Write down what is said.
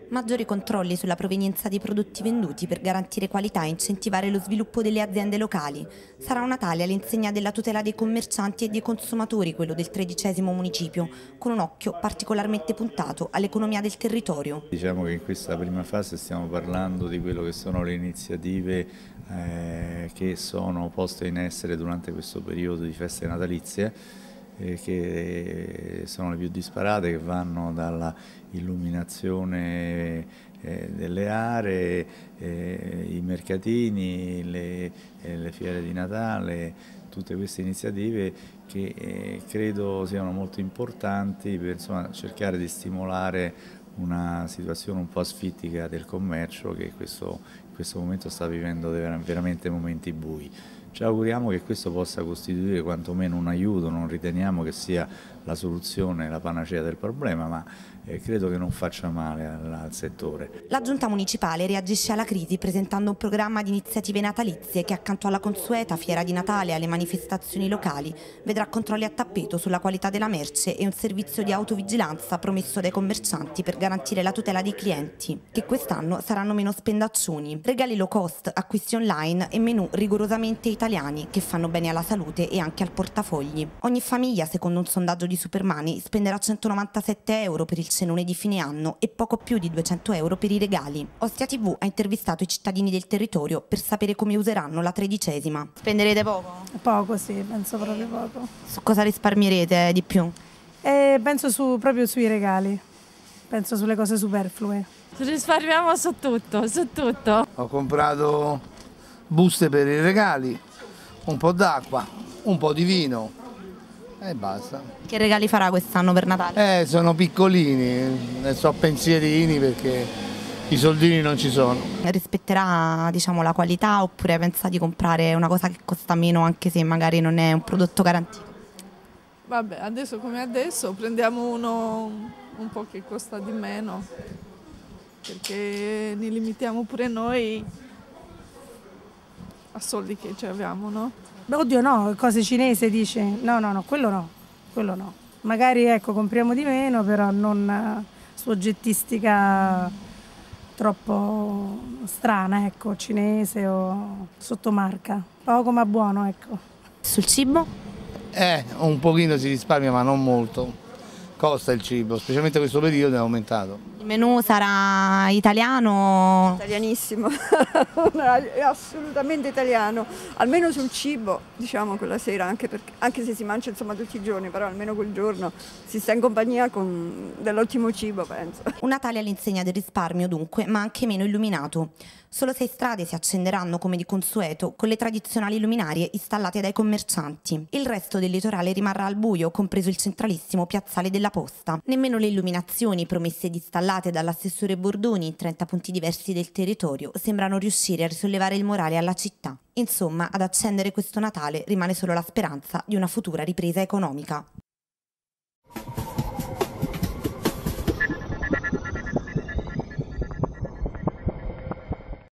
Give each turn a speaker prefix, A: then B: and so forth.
A: Maggiori controlli sulla provenienza dei prodotti venduti per garantire qualità e incentivare lo sviluppo delle aziende locali. Sarà un Natale all'insegna della tutela dei commercianti e dei consumatori, quello del 13° municipio, con un occhio particolarmente puntato all'economia del territorio.
B: Diciamo che in questa prima fase stiamo parlando di quello che sono le iniziative che sono poste in essere durante questo periodo di feste natalizie, che sono le più disparate, che vanno dalla illuminazione delle aree, i mercatini, le fiere di Natale, tutte queste iniziative che credo siano molto importanti per cercare di stimolare una situazione un po' asfittica del commercio che in questo momento sta vivendo veramente momenti bui. Ci auguriamo che questo possa costituire quantomeno un aiuto, non riteniamo che sia la soluzione, la panacea del problema, ma credo che non faccia male al settore.
A: La Giunta municipale reagisce alla crisi presentando un programma di iniziative natalizie che, accanto alla consueta fiera di Natale e alle manifestazioni locali, vedrà controlli a tappeto sulla qualità della merce e un servizio di autovigilanza promesso dai commercianti per garantire la tutela dei clienti, che quest'anno saranno meno spendaccioni. Regali low cost, acquisti online e menù rigorosamente italiani che fanno bene alla salute e anche al portafogli. Ogni famiglia, secondo un sondaggio di Supermani, spenderà 197 euro per il cenone di fine anno e poco più di 200 euro per i regali. Ostia TV ha intervistato i cittadini del territorio per sapere come useranno la 13ª. Spenderete poco?
C: Poco, sì, penso proprio poco.
A: Su cosa risparmierete di più?
C: Penso proprio sui regali, penso sulle cose superflue.
D: Risparmiamo su tutto, su tutto.
E: Ho comprato buste per i regali, un po' d'acqua, un po' di vino e basta.
A: Che regali farà quest'anno per Natale?
E: Sono piccolini, so pensierini perché i soldini non ci sono.
A: Rispetterà, diciamo, la qualità oppure pensa di comprare una cosa che costa meno anche se magari non è un prodotto garantito?
D: Vabbè, adesso come adesso prendiamo uno un po' che costa di meno, perché ne limitiamo pure noi a soldi che ci abbiamo, no?
C: Oddio no, cose cinese dice? No, quello no. Magari ecco, compriamo di meno, però non su oggettistica troppo strana, ecco, cinese o sottomarca. Poco ma buono, ecco.
A: Sul cibo?
E: Un pochino si risparmia ma non molto. Costa il cibo, specialmente questo periodo è aumentato.
A: Il menù sarà italiano?
F: Italianissimo, è assolutamente italiano, almeno sul cibo, diciamo quella sera, anche se si mangia insomma tutti i giorni, però almeno quel giorno si sta in compagnia dell'ottimo cibo, penso.
A: Un Natale all'insegna del risparmio dunque, ma anche meno illuminato. Solo 6 strade si accenderanno come di consueto con le tradizionali luminarie installate dai commercianti. Il resto del litorale rimarrà al buio, compreso il centralissimo piazzale della Posta. Nemmeno le illuminazioni promesse ed installate dall'assessore Bordoni in 30 punti diversi del territorio sembrano riuscire a risollevare il morale alla città. Insomma, ad accendere questo Natale rimane solo la speranza di una futura ripresa economica.